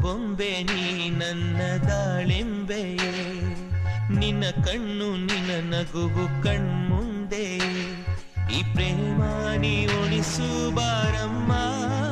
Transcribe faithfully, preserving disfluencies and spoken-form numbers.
ಬೊಂಬೆ ನೀ ನನ್ನ ದಾಳಿಂಬೆಯೇ, ನಿನ್ನ ಕಣ್ಣು ನಿನ್ನ ನಗುವು ಕಣ್ಮುಂದೆ, ಈ ಪ್ರೇಮ ನೀ ಉಳಿಸು ಬಾರಮ್ಮ.